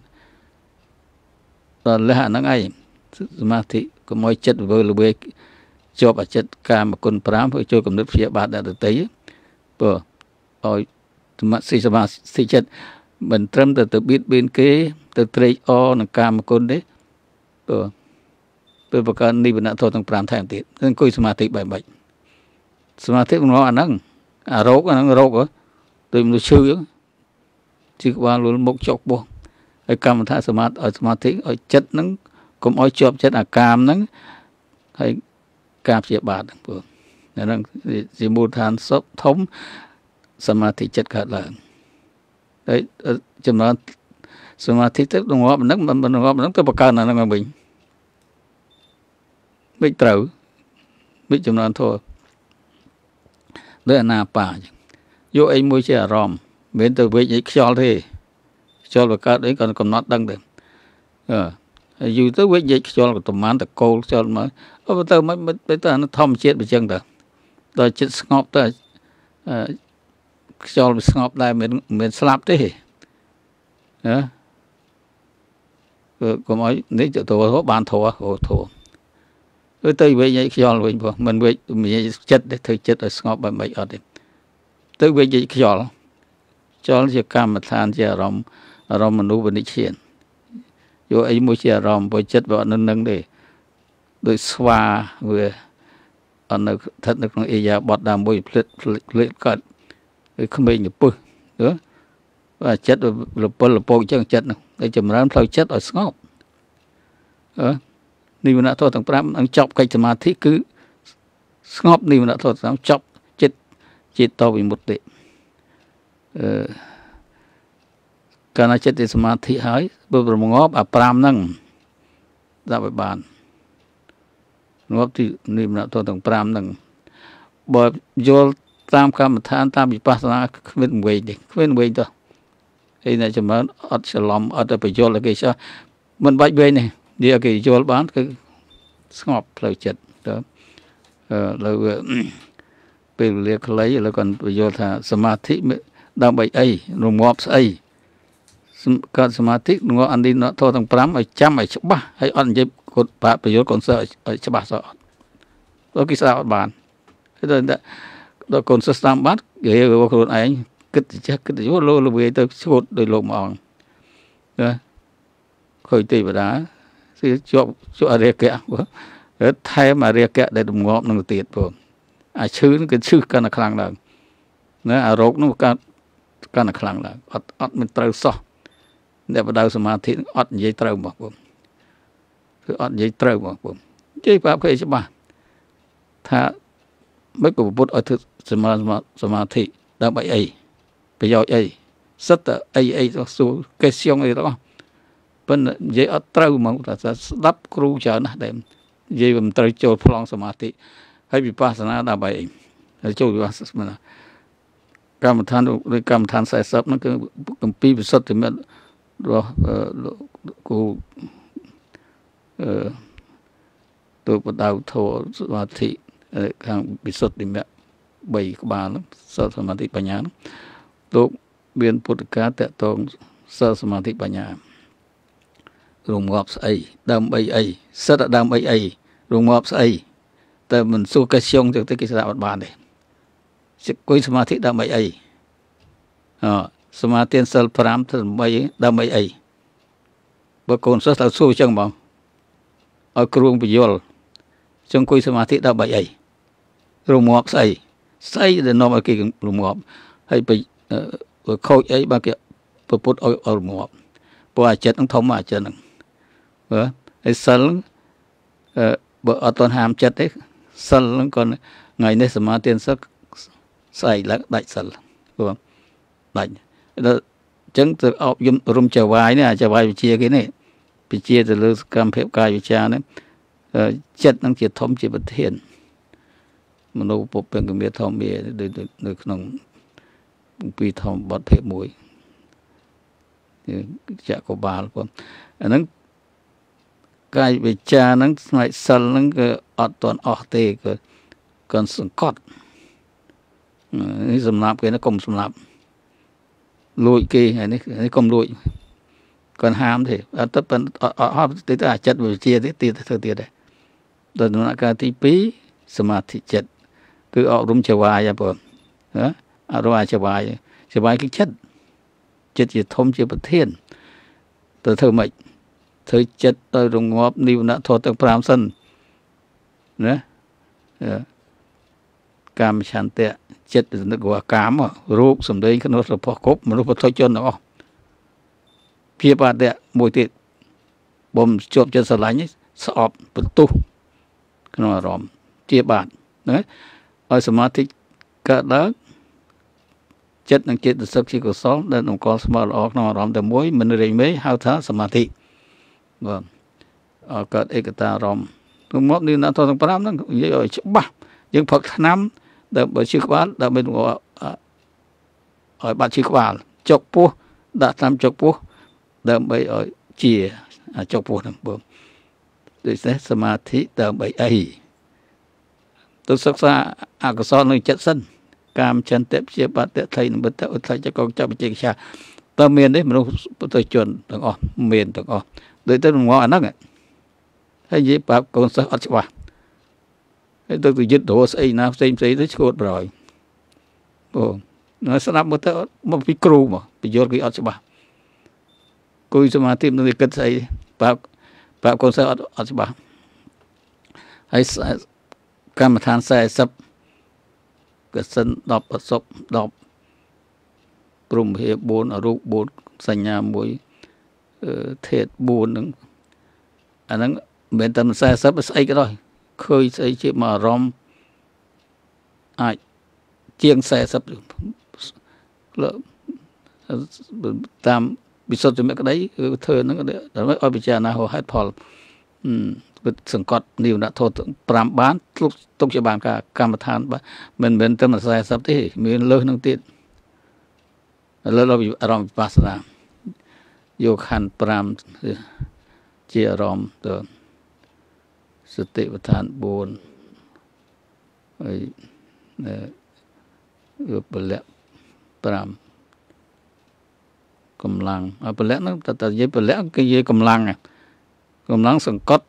rồi là nó ngay mà thì có mọi chất vừa là về cho bà chất cam mà con pram với cho cầm nước phía bát đã được thấy bờ rồi mà xì chất mình trâm từ biết bên kế từ trade o là cam mà con đấy bờ bờ cái này bên thôi thằng pram thay tiền nên coi samadhi bài bài samadhi nó ăn nắng rốt á tôi mình chữ chỉ qua luôn một chọc buông cái cam thay samadhi ở chất nó cũng ở chọp chất cam nó hay cam chia bát bữa nên chỉ một than sốc thống samadhi chất cả là đấy chừng đó samadhi tức đồng hóa mình đồng hóa mình cái bậc cao là nó mình trừ biết chừng đó thôi đấy là napa vô anh mua xe rom bên từ với những cho thế cho bậc cao đấy còn nót đăng được dù tới với dịch cho là tụm mán cô cho mà bây giờ nó thom chết bị chân rồi chết ngọc ta cho ngọc đây mình slap thế có mấy nếu cho tôi có bàn thua rồi tới với dịch cho mình với mình chết để thời chết ở ngọc bởi mấy ở đây tới với dịch cho là cam mà than cho rom mình nuôi bên trên vô ấy mua xe rom với chất vào nâng để đôi xoa vừa ở nơi thật nó còn ý bọt đàm môi lệ cận không bị nhập bự nữa và chất là bôi chân chất này để chấm rán phơi chất ở ngọc nếu mà thôi thằng pram ăn chọc cái samadhi cứ ngọc nếu mà thôi thằng chọc chết to vì một đệ cái này chết samadhi hỏi bữa một ngóp pram năng ra bài bàn ngóp thì niệm là thôi thằng pram năng bởi vô tam cam than tam vipassana khuyên quay thôi đây này chúng ta ở salom ở đây phải vô là cái sao mình bạch về này đi cái vô bán cái ngóp lời chết đó rồi về liệt lấy là còn vô thà samadhi đang bạch ấy rồi ngóp ấy cái samadhi nó ăn đi nó thôi thằng pram ở chăm ở chụp ba hay ăn dây cột bạc bây giờ còn sợ ở chụp ba sợ đó cái sao bạn thế rồi còn sợ tam bát ghế vào con ấy cái vô lô về tới cột đôi lồng mỏng khơi tì vào đá thì cho rìa kẹo thay mà rìa kẹo để đồng ngọt nó tiệt rồi chữ cái chữ cái là khăng là nó rốt nó cái là khăng là mình trâu so để bắt đầu samadhi dây trâu một bụng dây trâu một bụng chứ pháp cái chứ bà thà mấy của bút ở thứ samadhi đang bị ấy bây giờ ấy rất là ấy số cái xiong ấy đó bên dây ở trâu mà là đắp kêu chờ nó để dây mình trâu cho phong samadhi hay vipassana đang bị cho vipassana cam than sai sắp nó cứ cầm pi bị sốt thì mình rồi cô tôi bắt đầu thua samadhi hàng bị sốt thì mẹ bảy các bạn lắm sơ samadhi banya lắm tôi biên Phật cá tệ tôn sơ samadhi banya rùng ngọc ấy đam ấy sơ đã đam ấy rùng ngọc ấy tại mình su cái xiong cho tới cái đạo bàn này cuối samadhi đam ấy សមាទានសិល5ទៅដើម្បីអីបើកូនសិស្សទៅសួរចឹងបងឲ្យគ្រូបញ្យល់ចឹងអង្គុយសមាធិដើម្បីអីរងាប់ស្អីដែលនាំឲ្យគេរងាប់ហើយไปខូចអីបើគេពុទ្ធឲ្យរងាប់ព្រោះអាចិតនឹងធំអាចិតនឹងបើហើយសិលបើអត់ទាន់ហាមចិត្តទេសិលនឹងក៏ថ្ងៃនេះសមាទានសិលស្អែកឡើងដាច់សិលព្រោះដាច់ដល់ចឹងទៅអប់យំរំចវាយនេះអាចវាយវិជាគេនេះវិជាទៅលើកម្មភាពកាយវិជានេះចិត្តនឹងជាធំជាប្រធានមនុស្សពុពេងគមេធម្មានៅក្នុងពីធម្មបទភាពមួយចក្របាលផងអាហ្នឹងកាយវិជាហ្នឹងស្មៃសិលហ្នឹងគឺអត់ទាន់អស់ទេគឺcònសង្កត់នេះសម្រាប់គេណាកុំសម្រាប់លួចគេហើយនេះកុំលួចcònហាមទេអត់ទៅទៅអាចិត្តវិជាទៀតធ្វើទៀតដែរដល់ដំណាក់កាលទី2សមាធិចិត្តគឺអប់រំចវាយបងអប់រំចវាយគឺចិត្តជាធំជាប្រធានទៅធ្វើម៉េចធ្វើចិត្តឲ្យរងាប់និវរណៈធម៌ទាំង5សិនណាកាមឆន្ទៈចិត្តនឹកវកាមរូបសម្ដែងក្នុងរបស់គ្រប់មនុស្សពុទ្ធជនទាំងអស់ជាបាតៈមួយទៀតបំជាប់ចិត្តស្រឡាញ់ស្អប់បន្ទុះក្នុងអារម្មណ៍ជាបាតណាឲ្យសមាធិកើតឡើងចិត្តនឹងចេតសិកជាកុសលដែលនំកល់ស្មើល្អក្នុងអារម្មណ៍តែមួយមិនរែងមេហៅថាសមាធិបាទកើតឯកតាអារម្មណ៍ក្នុងមកនេះណាធម៌ទាំង5ហ្នឹងនិយាយឲ្យច្បាស់យើងផឹកថ្នាំដើម្បីឈឺក្បាលដើម្បីឲ្យបាត់ឈឺក្បាលចុកពោះដាក់តាមចុកពោះដើម្បីឲ្យជាចុកពោះហ្នឹងបងដូច្នេះសមាធិដើម្បីអីទៅសិក្សាអកុសលនឹងចិត្តសិនកាមចន្ទៈជាបតៈថៃនិមិត្តឧទ្ធចកងចបជិកាតើមានទេមនុស្សពុទ្ធជនទាំងអស់មានទាំងអស់ដូចទៅងល់អាហ្នឹងហើយនិយាយប្រាប់កូនសិស្សអត់ច្បាស់ហើយទៅយឹតរស់ស្អីណាផ្សេងទៅឈួតប្រយបងនៅស្ដាប់មកពីគ្រូមកបញ្យល់គេអត់ច្បាស់គួយសមាធិនឹងគិតស្អីប្រាប់កូនសិស្សអត់ច្បាស់ហើយកម្មដ្ឋាន40កសិន10អសុប10ព្រមហេ4អរូប4សញ្ញា1ធាតុ4ហ្នឹងអាហ្នឹងមិនមែនតែ40ស្អីក៏ដោយឃើញស្អីជាមកអារម្មណ៍អាចជាង40តាមវិសុទ្ធមគ្គក្តីគឺធ្វើហ្នឹងដើម្បីឲ្យពិចារណាហេតុផលគឺសង្កត់និវរណៈធម៌5បានទុកជាបានការកម្មដ្ឋានមិនមែនតែ40ទេមានលើសនឹងទៀតលើសអារម្មណ៍វិបស្សនាយកខណ្ឌ5ជាអារម្មណ៍ទៅសតិប្បដ្ឋាន4ហើយពលៈ5កម្លាំងពលៈហ្នឹងតែនិយាយពលៈគឺនិយាយកម្លាំងសង្កត់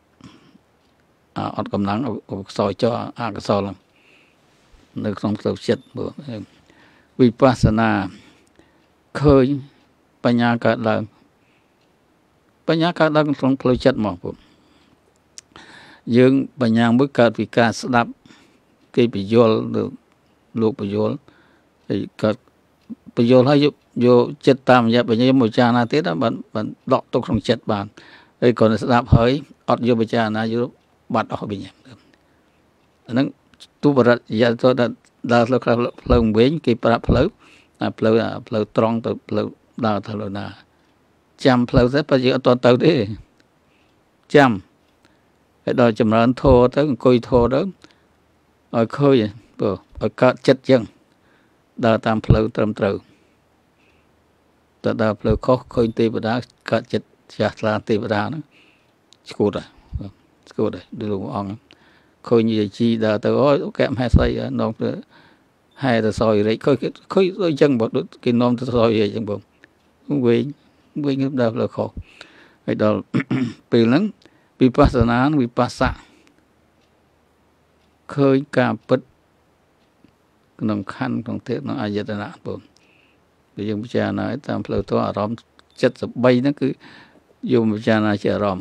អត់កម្លាំងខ្សោយចោអកុសលនៅក្នុងផ្លូវចិត្តវិបស្សនាឃើញបញ្ញាកើតឡើងក្នុងផ្លូវចិត្តមកពុទ្ធយើងបញ្ញាមួយកើតពីការស្ដាប់គេបញ្យល់លោកបញ្យល់ហើយកើតបញ្យល់ហើយយកចិត្តតាមរយៈបញ្ញាមួយចារណាទៀតបានដកទុកក្នុងចិត្តបានហើយគ្រាន់តែស្ដាប់ហើយអត់យកពិចារណាយកបាត់អស់វិញអាហ្នឹងទូបរិយាទៅដើរផ្លូវវិញគេប្រាប់ផ្លូវត្រង់ទៅផ្លូវដើរទៅលើណាចាំផ្លូវទៅបើយើងអត់ទៅទេចាំហើយដល់ចម្រើនធម៌ទៅអង្គុយធម៌ទៅឲ្យឃើញបើឲ្យកើតចិត្តចឹងដើរតាមផ្លូវត្រឹមត្រូវតែដើរផ្លូវខុសឃើញទេវតាកើតចិត្តចាស់ថ្លាទេវតាហ្នឹងស្គួតហើយដូចលោកអង្គឃើញយាយជីដើរទៅអូកែមហេស័យនាំទៅហែទៅសយរិចឃើញដូចចឹងបើគេនាំទៅសយរិចចឹងបងវិញដើរផ្លូវខុសហើយដល់ពេលហ្នឹងវិបស្សនាវិបស្សៈឃើញការពិតក្នុងខណ្ឌក្នុងទេក្នុងអាយតនៈបងយើងពិចារណាតាមផ្លូវធម៌អារម្មណ៍73ហ្នឹងគឺយកពិចារណាជាអារម្មណ៍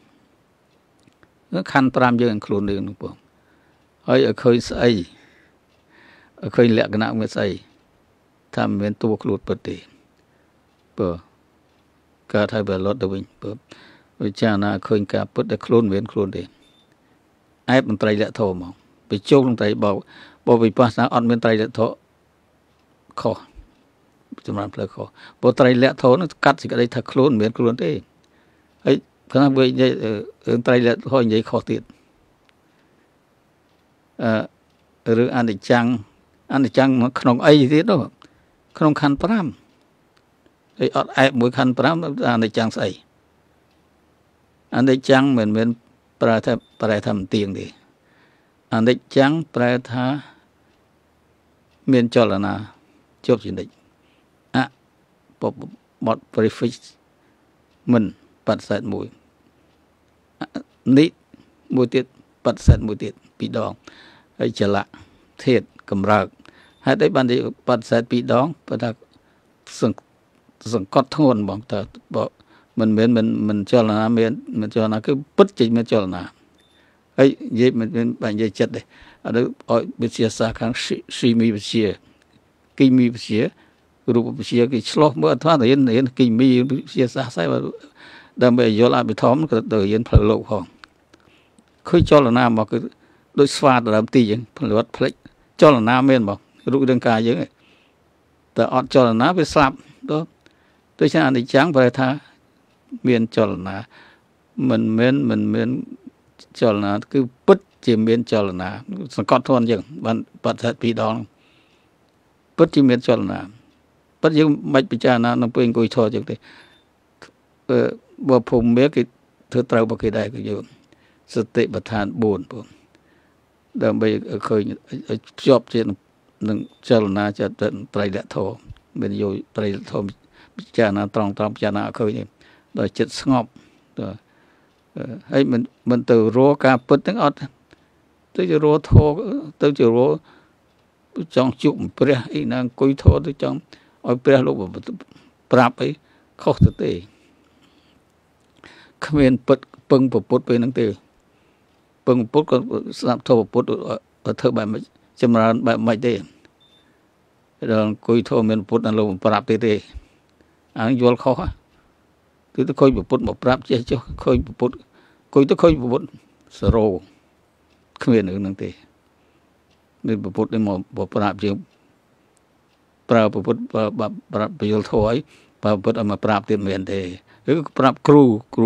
ខណ្ឌ5យើងខ្លួនយើងនោះបងហើយឲ្យឃើញស្អីឲ្យឃើញលក្ខណៈវាស្អីថាមិនមែនតួខ្លួនពិតទេបើកើតឲ្យបលត់ទៅវិញបើពិចារណាឃើញការពិតដែលខ្លួនមិនមែនខ្លួនទេអែបមន្ត្រីលក្ខធម៌ហ្មងបញ្ចូលមន្ត្រីបើវិបស្សនាអត់មានត្រីលក្ខធម៌ខុសចម្រើនផ្លូវខុសបើត្រីលក្ខធម៌នោះកាត់សេចក្តីថាខ្លួនមិនមែនខ្លួនទេហើយខ្លះវានិយាយរឿងត្រីលក្ខធម៌និយាយខុសទៀតរឿងអនិច្ចំក្នុងអីទៀតនោះក្នុងខណ្ឌ5ហើយអត់អែបមួយខណ្ឌ5អនិច្ចំស្អីអនិច្ចំមិនមែនប្រែថាមិនទៀងទេអនិច្ចំប្រែថាមានចលនាជាប់ជានិច្ចបទ prefix មិនបដិសេធមួយនេះមួយទៀតបដិសេធមួយទៀត2ដងហើយចលៈធាតុកម្រើកហេតុអីបានបដិសេធ2ដងព្រោះថាសង្កត់ធ្ងន់បងតើមិនមែនមិនចលនាមានមិនចលនាគឺពិតជាមានចលនាហើយនិយាយមិនបាញ់និយាយចិត្តទេអត់ឲ្យវិទ្យាសាស្ត្រខាងស៊ីមីវិទ្យាគីមីវិទ្យារូបវិទ្យាគេឆ្លោះមើលអត់ថារៀនគីមីវិទ្យាសាស្ត្រស្អីដើម្បីយល់អភិធម្មក៏ទៅរៀនផ្លូវលោកផងឃើញចលនាមកគឺដូចស្វាដើមទីអញ្ចឹងផលិតផ្លេចចលនាមានមករូបរាងកាយយើងតែអត់ចលនាវាស្លាប់ទៅដូច្នេះអនិច្ចំប្រែថាមានចលនាមិនមែនចលនាគឺពិតជាមានចលនាសង្កត់ធ្ងន់អញ្ចឹងបានបដិសេធ2ដងពិតជាមានចលនាពិតយើងមិនពិចារណានៅពេលអង្គុយធម៌អញ្ចឹងទេបើភូមិមេគេធ្វើត្រូវរបស់គេដែរគឺយកសតិប្បដ្ឋាន4បងដើម្បីឃើញភ្ជាប់ជានឹងចលនាចិត្តត្រៃលក្ខធម៌មានយកត្រៃលក្ខធម៌ពិចារណាត្រង់ពិចារណាឃើញដល់ចិត្តស្ងប់ហើយមិនទៅរកការពិតទាំងអត់ទៅជារកធម៌ទៅជារកចង់ជួបព្រះអីណាអង្គុយធម៌ទៅចង់ឲ្យព្រះលោកប្រាប់អីខុសទៅទេគ្មានពិតពឹងពុទ្ធពេលហ្នឹងទេពឹងពុទ្ធក៏ស្ដាប់ធម៌ពុទ្ធក៏ធ្វើបែបមិនចម្រើនបែបមិនទេដល់អង្គុយធម៌មានពុទ្ធដល់លោកប្រាប់ទេអាយល់ខុសគឺទៅឃើញពុទ្ធមកប្រាប់ចេះចុះឃើញពុទ្ធអង្គុយទៅឃើញពុទ្ធសរោគ្មានរឿងហ្នឹងទេនេះពុទ្ធនេះមកប្រាប់យើងប្រើពុទ្ធប្រាប់យល់ធម៌ឲ្យបើពុទ្ធឲ្យមកប្រាប់ទៀតមិនមែនទេឬប្រាប់គ្រូ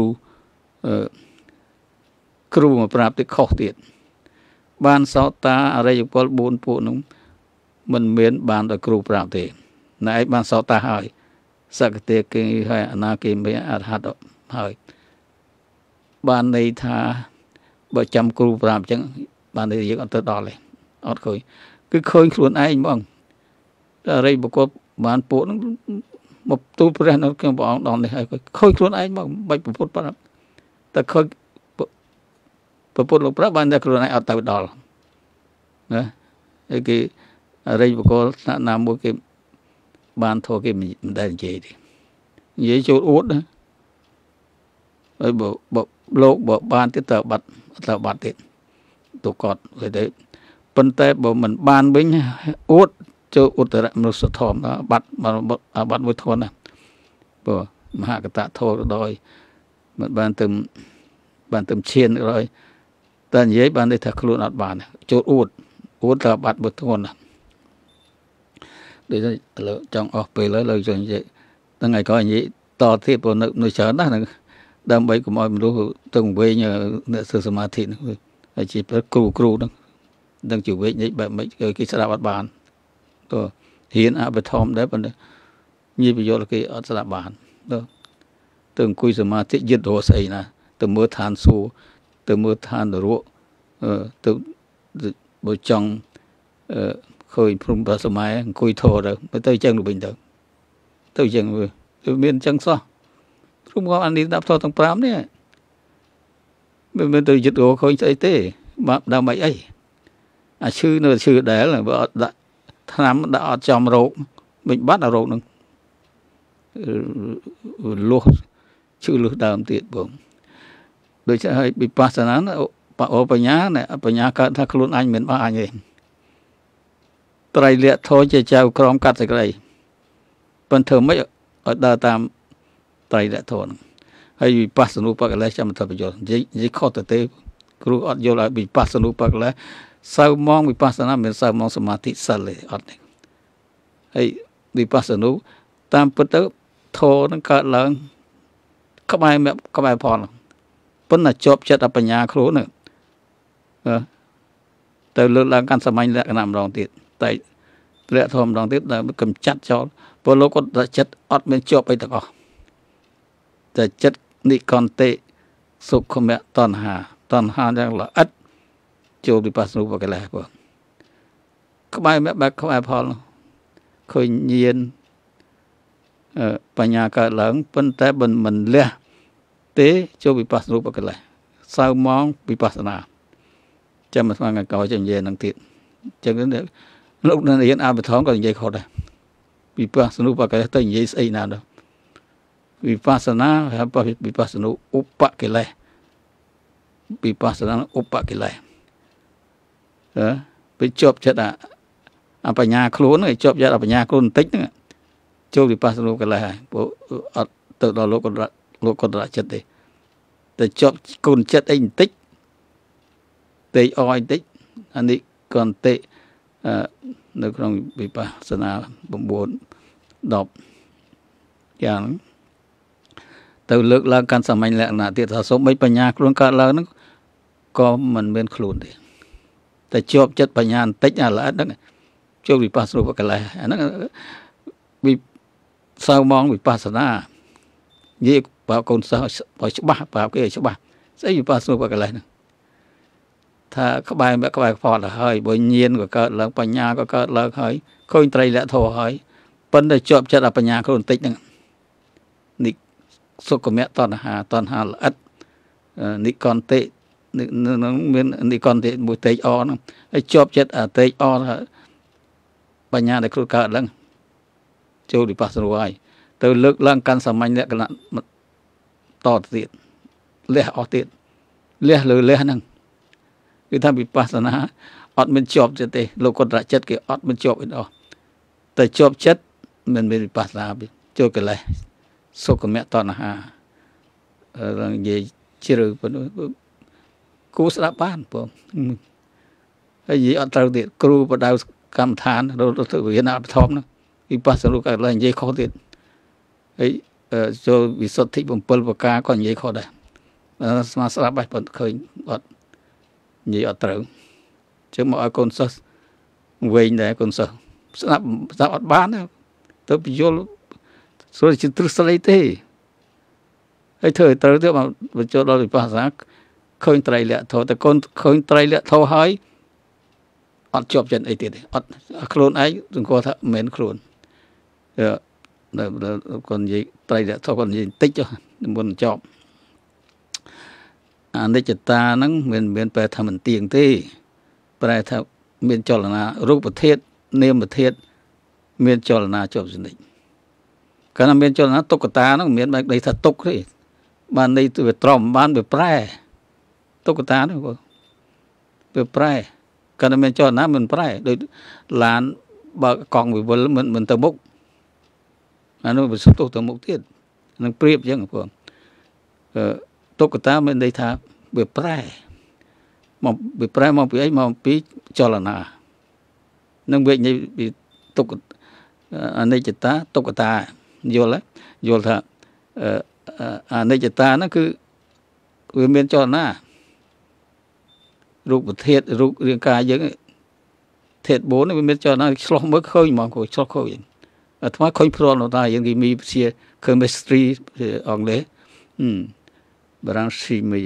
មកប្រាប់ទៀតខុសទៀតបានសោតាអរិយពល4ពួកនោះមិនមែនបានដល់គ្រូប្រាប់ទេណែឯងបានសោតាហើយសក្តិគេហើយអនាគមិអរហត្តហើយបានន័យថាបើចាំគ្រូប្រាប់អញ្ចឹងបានន័យយើងអត់ទៅដល់ទេអត់ឃើញគឺឃើញខ្លួនឯងហ្មងអរិយបុគ្គលបានពួកហ្នឹងមកទូលព្រះនៅក្នុងព្រះអង្គដល់នេះហើយឃើញខ្លួនឯងមកបាច់ពុទ្ធប្រាប់តែឃើញពុទ្ធលោកប្រាប់បានតែខ្លួនឯងអត់ទៅដល់ណាហើយគេអរិយបុគ្គលថ្នាក់ណាមួយគេបានធោះគេមិនដែលនិយាយទេនិយាយចូលអួតណាហើយបើលោកបើបានទៀតទៅបាត់ទៀតទៅកត់ហើយទៅប៉ុន្តែបើមិនបានវិញអួតចូលឧត្តរមនុស្សធម៌បាត់មួយធនណាបើមហាកតធម៌ដោយមិនបានទៅឈានrồiតែនិយាយបានថាខ្លួនអត់បានចូលអួតទៅបាត់មួយធនណាដូចលើចង់អស់ពេលហើយលើចង់និយាយថ្ងៃក្រោយនិយាយតទៀតព្រោះនៅច្រើនណាស់ដើម្បីកុំឲ្យមនុស្សទៅវិញអ្នកសិស្សសមាធិហ្នឹងហើយជាគ្រូហ្នឹងដឹងជាវិញនិយាយបែបម៉េចគេស្ដាប់អត់បានទៅហ៊ានអបធម្មដែរប៉ុន្តែញីប្រយោជន៍គេអត់ស្ដាប់បានទៅអង្គុយសមាធិយឹតរស់ស្អីណាទៅមើលឋានសួគ៌ទៅមើលឋាននរកទៅបើចង់ឃើញព្រំប្រសម័យអង្គុយធរទៅអញ្ចឹងទៅវិញទៅអញ្ចឹងមានអញ្ចឹងសោះព្រមគាត់អានេះដាក់ធរទាំង5នេះមិនទៅយឹតរកឃើញស្អីទេដើម្បីអីអាឈឺនៅឈឺដែលបើអត់ដាក់ថ្នាំដាក់អត់ចំរោគមិនបាត់អារោគនឹងលុះឈឺលុះដើមទៀតបងដូចហើយវិបស្សនាបញ្ញាបញ្ញាកើតថាខ្លួនអញមិនបោះអញទេត្រៃលក្ខធម៌ជាចៅក្រមកាត់សេចក្តីប៉ុន្តែធ្វើម៉េចឲ្យដើរតាមត្រៃលក្ខធម៌ហ្នឹងហើយវិបស្សនាបកលេសចាំទៅបញ្យល់និយាយខុសទៅទេគ្រូអត់យល់ឲ្យវិបស្សនាបកលេសសៅមងវិបស្សនាមិនសៅមងសមាធិសិលទេអត់ទេហើយវិបស្សនាតាមពិតទៅធម៌នឹងកើតឡើងក្បែរផលប៉ុន្តែជាប់ចិត្តអបញ្ញាខ្លួនហ្នឹងទៅលើកឡើងកាន់សម័យលក្ខណៈម្ដងទៀតតែលក្ខធម៌ម្ដងទៀតដែលកំចាត់ចោលព្រោះលោកគាត់ចិត្តអត់មានជាប់អីទាំងអស់តែចិត្តនិកន្តិសុខមៈតណ្ហាយ៉ាងល្អិតចូលវិបស្សនាបកលេសបងក្បែរបែបក្បែរផលឃើញញៀនបញ្ញាកើតឡើងប៉ុន្តែមិនលះទេចូលវិបស្សនាបកលេសសៅមងវិបស្សនាចាំមកស្មានកោចាំនិយាយនឹងទៀតអញ្ចឹងលោកនៅរៀនអបធមក៏និយាយខុសដែរវិបស្សនាបកលេសទៅនិយាយស្អីណាដល់វិបស្សនាហើយវិបស្សនាឧបកិលេសវិបស្សនាឧបកិលេសទៅជាប់ចិត្តអបញ្ញាខ្លួនហ្នឹងជាប់ចិត្តអបញ្ញាខ្លួនបន្តិចហ្នឹងចូលវិបស្សនាកិលេសហើយព្រោះអត់ទៅដល់លោកគាត់ចិត្តទេតែជាប់គុណចិត្តអីបន្តិចទេអយបន្តិចអានេះកន្តិនៅក្នុងវិបស្សនា9 10យ៉ាងទៅលើកឡើងកាន់សម័យលក្ខណៈទៀតថាសូម្បីបញ្ញាខ្លួនកើតឡើងហ្នឹងក៏មិនមានខ្លួនទេតែជាប់ចិត្តបញ្ញាបន្តិចអាល្អិតហ្នឹងចូលវិបស្សនាបកលេសអាហ្នឹងវិសៅមងវិបស្សនានិយាយបើកូនសិស្សឲ្យច្បាស់ប្រាប់គេឲ្យច្បាស់ស្អីវិបស្សនាបកលេសហ្នឹងថាក្បែរផលទៅហើយបើញៀនក៏កើតឡើងបញ្ញាក៏កើតឡើងហើយឃើញត្រៃលក្ខធម៌ហើយប៉ុន្តែជាប់ចិត្តអបញ្ញាខ្លួនបន្តិចហ្នឹងនេះសុខមៈតណ្ហាល្អិតនិកន្តិនឹងមាននិកន្តិមួយតេកអហ្នឹងហើយជាប់ចិត្តអាតេកអបញ្ញាដែលខ្លួនកើតឡើងចូលវិបស្សនាហើយទៅលើកឡើងកាន់សាមញ្ញលក្ខណៈតទៅទៀតលះអស់ទៀតលះលើលះហ្នឹងគឺថាវិបស្សនាអត់មានជាប់ចិត្តទេលោកគាត់រកចិត្តគេអត់មានជាប់អីអស់តែជាប់ចិត្តមិនមានវិបស្សនាចូលកិលេសសុខមៈតណ្ហានិយាយជ្រៅប៉ុណ្ណឹងគូស្ដាប់បានបងហើយនិយាយអត់ត្រូវទៀតគ្រូបដៅកម្មដ្ឋានរត់ទៅរៀនអបធម្មហ្នឹងវិបស្សនាកើតឡើងនិយាយខុសទៀតហើយចូលវិសុទ្ធិ7ប្រការក៏និយាយខុសដែរស្មាស្ដាប់បាច់ប៉ុន្តែឃើញអត់និយាយអត់ត្រូវជើងមកឲ្យកូនសិស្សវែងដែរកូនសិស្សស្ដាប់អត់បានទៅបញ្យល់ស្រួលជាទ្រឹស្ដីទេហើយធ្វើឲ្យត្រូវទៀតបញ្ចូលដល់វិបស្សនាឃើញត្រៃលក្ខធម៌តែកូនឃើញត្រៃលក្ខធម៌ហើយអត់ជាប់ចិត្តអីទៀតទេអត់ខ្លួនឯងសង្កត់ថាមិនមែនខ្លួនគាត់និយាយត្រៃលក្ខធម៌គាត់និយាយបន្តិចមុនចប់អនិច្ចតាហ្នឹងមានប្រែថាមិនទៀងទេប្រែថាមានចលនារូបធាតុនាមធាតុមានចលនាជាប់សនិច្ចកាលណាមានចលនាទុក្ខតាហ្នឹងមិនមានបែបន័យថាទុក្ខទេបានន័យទៅវាត្រមបានវាប្រែទុក្ខតាហ្នឹងវាប្រែកាលណាមានចលនាមិនប្រែដូចឡានបើកង់វិវលមិនទៅមុខអានោះវាសុទ្ធទៅមុខទៀតនឹងប្រៀបអញ្ចឹងបងទុក្ខតាមានន័យថាវាប្រែមកវាប្រែមកពីអីមកពីចលនានឹងវិញ្ញាណពីទុក្ខអនិច្ចតាទុក្ខតាយល់ថាអនិច្ចតាហ្នឹងគឺវាមានចលនារូបធាតុរូបរាងកាយយើងធាតុ4នេះវាមានចលនាឆ្លោះមើលឃើញហ្មងឆ្លោះឃើញអាថ្មឃើញព្រាល់នោះតាយើងគេមានវិទ្យា chemistry អង់គ្លេសបារាំងស៊ីមី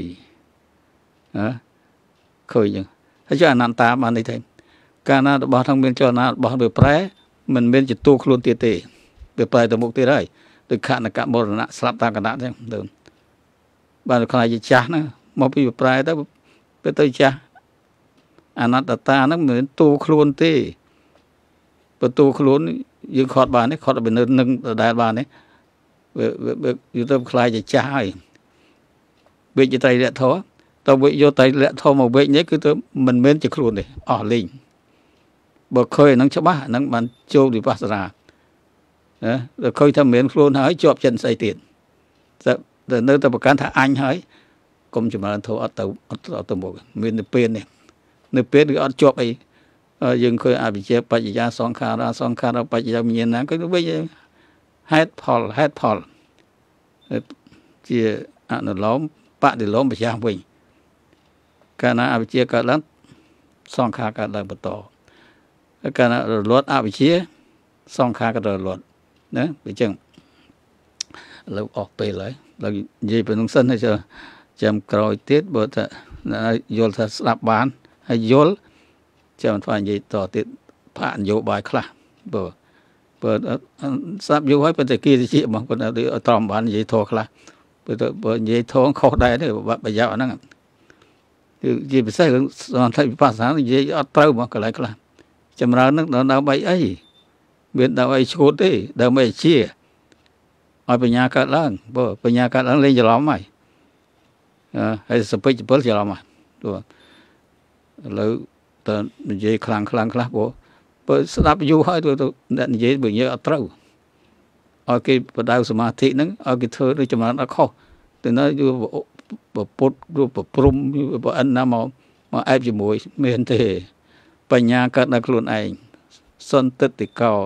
ឃើញចឹងហើយអនន្តាបានន័យថាកាលណារបស់ทั้งមានចលនារបស់វាប្រែមិនមានជាតួខ្លួនទៀតទេវាប្រែទៅមុខទៀតហើយដូចខណកមរណៈស្លាប់តាមគណៈចឹងទៅបានខ្លាយជាចាស់ហ្នឹងមកពីវាប្រែទៅចាស់អនត្តតាហ្នឹងមិនមែនតួខ្លួនទេបើតួខ្លួនយើងខត់បានទេខត់ទៅនឹងដដែលបានទេอยู่เติมคลายจะจ้าเวทจะไตเละท้อตอนเวทโยไตเละท้อมาเวทนี้คือตัวมันเม้นจะครูนเลยอ๋อลิงบอกเคยนั่งชบ้านั่งมันโจดิปัสนาแล้วเคยทำเหมือนครูนหายจอบจันใส่เตียนแต่เนื้อตัวประกันถ้าอันหายกรมจุมาลันโทอัตตัวบอกมีเนื้อเป็นเนี่ยเนื้อเป็นก็อัดจอบไอ้ยังเคยอาบิเจปัจจยาสองขาราปัจจยามีนั้นก็ไม่ใช่ให้พอลเจียอันล้อมปะเดี๋ยวล้อมไปย่างวิ่งการนั้นอาบิเจก็แล้วสองขาก็เลยประต่อการนั้นรถอาบิเจสองขาก็เลยรถนะไปจังเราออกไปเลยเรายีเป็นนุ่งสั้นให้เจอจำกรอยติดบ่จะโยนถ้าสลับบานให้โยนจำฝ่ายยีต่อติดผ่านโยบายคลาบ่เปิดซับโยให้เป็นตะกี้ที่ชี้บางคนเอาตอมบานยีโทคลาเปิดยีโทเขาได้เนี่ยแบบไปยาวนั่งคือยีไปใส่เรื่องสอนไทยภาษายีเอาเต้ามาก็ไรคลาจำเรานึกเราใบไอ้เบียนเราไอ้โชดดิเราไม่เชี่ยเอาปัญญาการล้างบ่ปัญญาการล้างเล่นจะล้อมไหมให้สเปกเปิลจะล้อมมาตัวแล้วตอนยีคลังบ่เปิดสลับอยู่ให้ตัวนั่นยีบึงเยอะเต้าเอากีประดาวสมาธินั้นเอากีเธอด้วยจำนวนนักข้อแต่นั้นอยู่บ่ปุดรูปปรุมบ่อันน้ำมาแอบจมูกเมียนเตปัญญาการนักลุ่นเองสันติติเก่า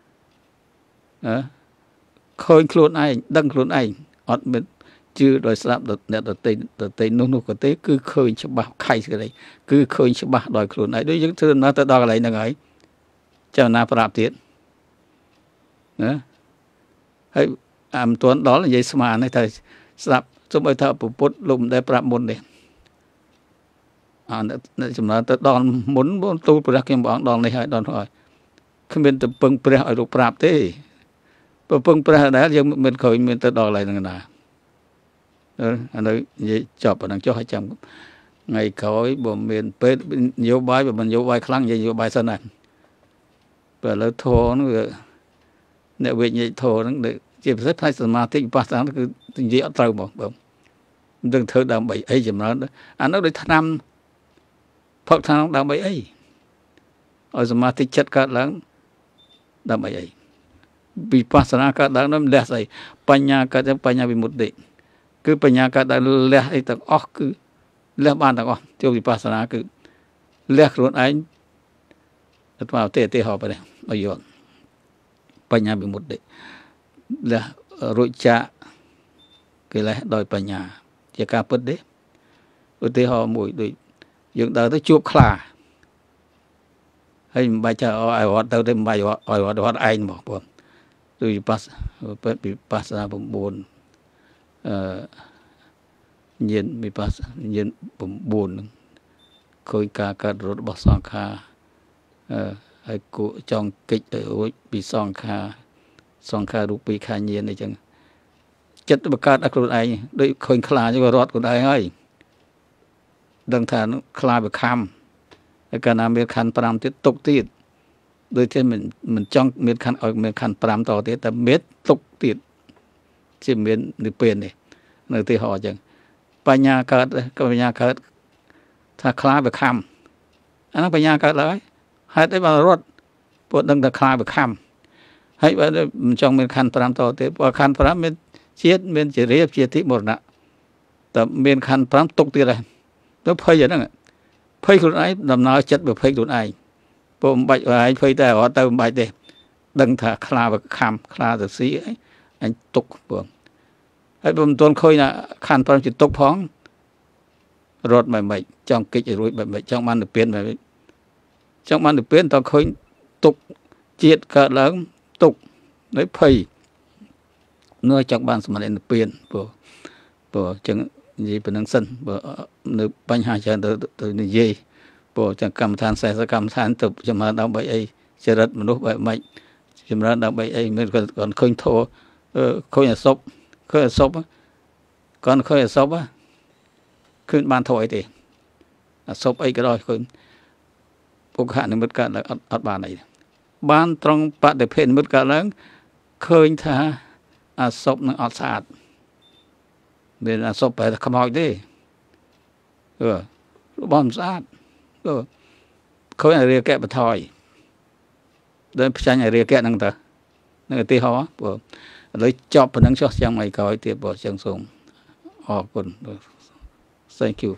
เคยคลุนไอ้ดังคลุนไอ้อดเป็นชื่อโดยสลับเนี่ยตัวเตนุ่นก็เตคือเคยฉบับใครสิอะไรคือเคยฉบับโดยคลุนไอ้ด้วยยึดถือมาแต่ดอกอะไรนั่งไงเจ้านาปราบเตียนนะให้ตัวđó là vậy mà này thầy sập chúng tôi thợ bút lùm để pram môn này chúng ta tới đòn muốn tu bữa kia bọn đòn này hay đòn hỏi không biết từ pưng pre ở độ pram thế pưng pre đã dân mình khởi mình tới đòn lại là anh ấy vậy chọc ở đằng cho hai trăm ngày khởi bộ miền pê nhiều bài và mình nhiều bài khăng vậy nhiều bài sân này và lỡ thô nó nếu về vậy thô nó để chỉ phải thay sân mà thích bắt sáng cứ dễ trâu một bông đừng thơ đam bậy ấy chừng đó anh nói để tham Phật thằng đam bậy ấy ở sân mà thích chất cả lắm đam bậy ấy bị bắt sáng cả lắm nó lẹ say panya cả panya bị một định cứ panya cả đã lẹ ấy tao cứ lẹ ban tao tiêu bị bắt sáng cứ lẹ luôn anh vào tê họไปเลยเอาอยู่ปัญญาbị một định là rồi cha cái này đòiปัญญาจะกล้าปิดดิอุติhọ mùi đôi dựng đời tới chuộc khla hay bài cha ai hoạt tới đây bài hoạt anh bỏ buồn rồi bị pass ra buồn nhiên bị pass nhiên buồn khơi cả rồi bỏ sang kha hay cụ trong kịch ở bị sang kha rụp bị khai nhiên này chẳng chất bậc cao đặc luôn ai đôi khơi khla cho rót của ai ơi đằng thà nó khla bị kham cái nào miền khăn pram tiếp tục tiệt đôi khi mình trong miền khăn pramต่อtiệtแต่เม็ดตกติดที่เม็ดนึกเป็นเนี่ยนึกที่ห่อจังปัญญาเกิดก็ปัญญาเกิดถ้าคลาไปคำอันนั้นปัญญาเกิดเลยให้ได้มารถปวดดังแต่คลาไปคำให้ว่าtrong miền khăn pramต่อtiệtพอkhăn pram miềnเชียดเมียนจะเรียบเชียดที่หมดนะแต่เมียนคันพร้อมตกตีอะไรแล้วเพยอย่างนั้นเพยคนไอ้ดำน้ำจัดแบบเพยคนไอ้พอใบไอ้เพยแต่ว่าเติมใบเดดังถ้าคลาแบบคำคลาแต่สีไอ้ตกปวงไอ้ผมตัวเคยนะคันพร้อมจะตกพ้องรถใหม่ๆจ้องกิจรุ่ยใหม่ๆจ้องมันเปลี่ยนใหม่จ้องมันเปลี่ยนตอนเคยตกเจียดเกิดแล้วตกได้เพยเนื้อจากบ้านสมัยนั้นเปลี่ยนพอจังยี่เป็นนังสั้นพอเนื้อปัญหาจะตัวนี้ยี่พอจังกรรมฐานใส่กรรมฐานตุบจะมาดาวใบไอจะรัดมนุษย์ใบไม้จะมาดาวใบไอเมื่อก่อนเคยโทเคยศพก่อนเคยศพขึ้นบ้านถอยตีศพไอก็ได้ขึ้นปกติในมืดกันแล้วอัดบ้านไหนบ้านตรงปะเดเพนมืดกันแล้วเคยท่าអាសពនឹងអត់ស្អាតមានអាសពបែរខ្មោចទេរបស់មិនស្អាតឃើញអារាកៈបថយដល់ផ្ចាញ់អារាកៈហ្នឹងទៅនឹងឧទាហរណ៍ព្រោះឥឡូវចប់ប៉ុណ្ណឹងចុះចាំឲ្យក្រោយទៀតបងចឹងសូមអរគុណ Thank you